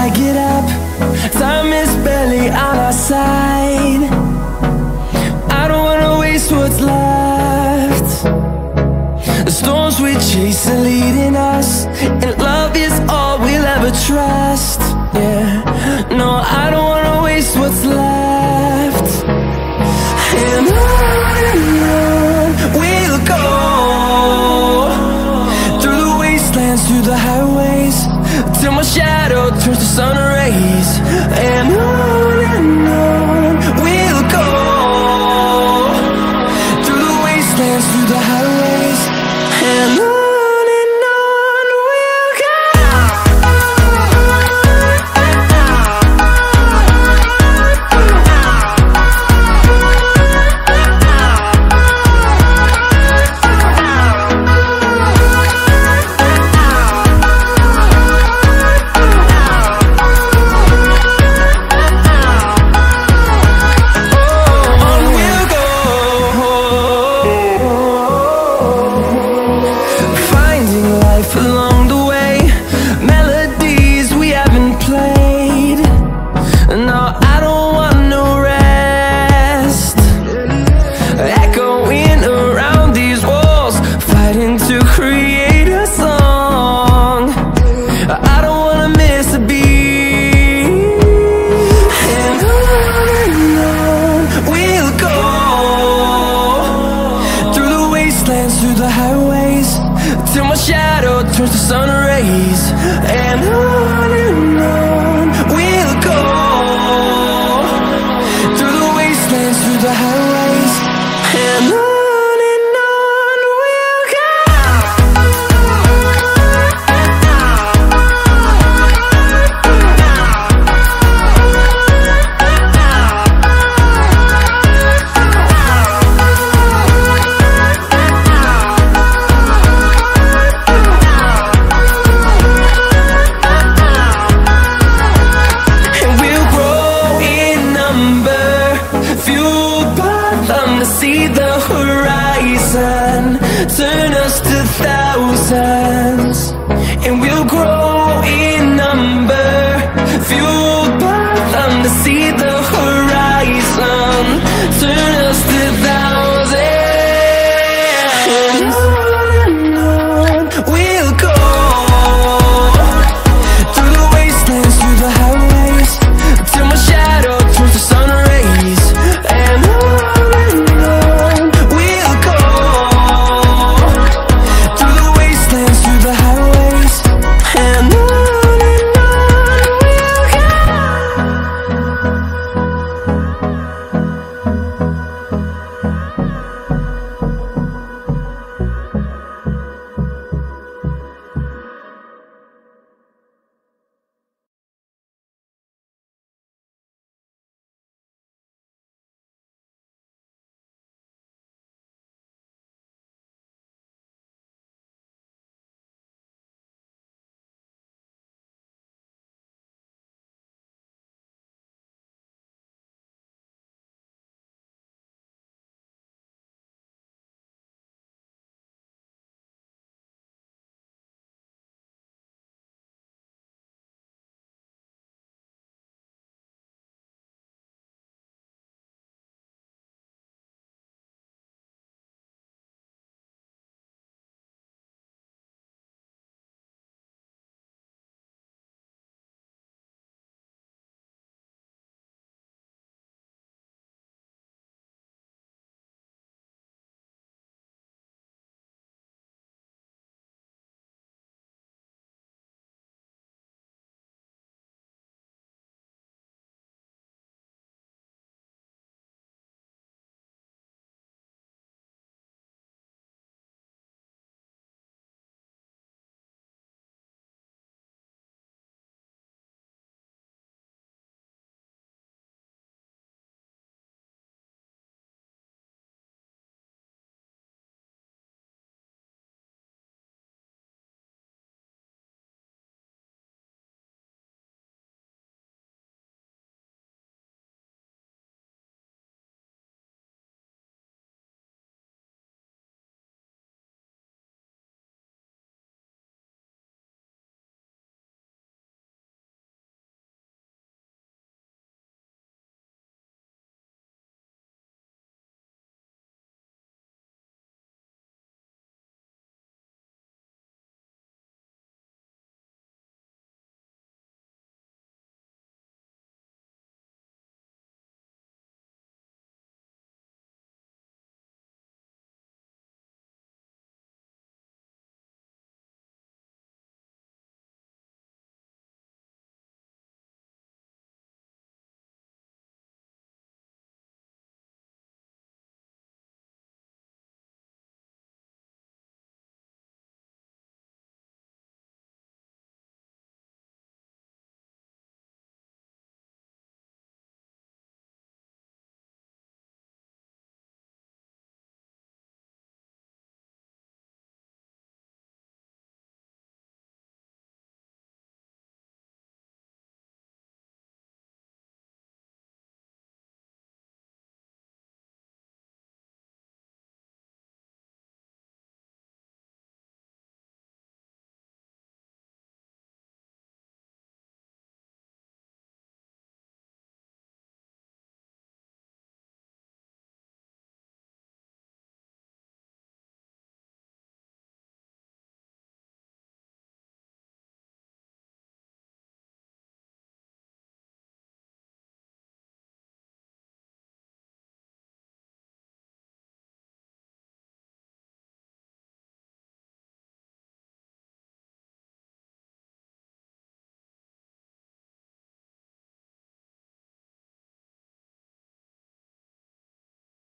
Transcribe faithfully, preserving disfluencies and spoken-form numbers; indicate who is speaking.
Speaker 1: I get up, time is barely on our side. I don't wanna waste what's left. The storms we chase are leading us, and love is all we'll ever trust. Yeah, no, I don't wanna waste what's left. And on and on we'll go, through the wastelands, through the highways, till my shadow turns to sun rays. And on and on we'll go, through the wastelands, through the highways, and on. Along the way, melodies we haven't played. No, I don't want no rest. Echoing around these walls, fighting to create a song. I don't wanna miss a beat. And on and on we'll go, through the wastelands, through the highways, till my shadow turns to sun rays. And on and on we'll go, through the wastelands, through the highways, and on. See the horizon turn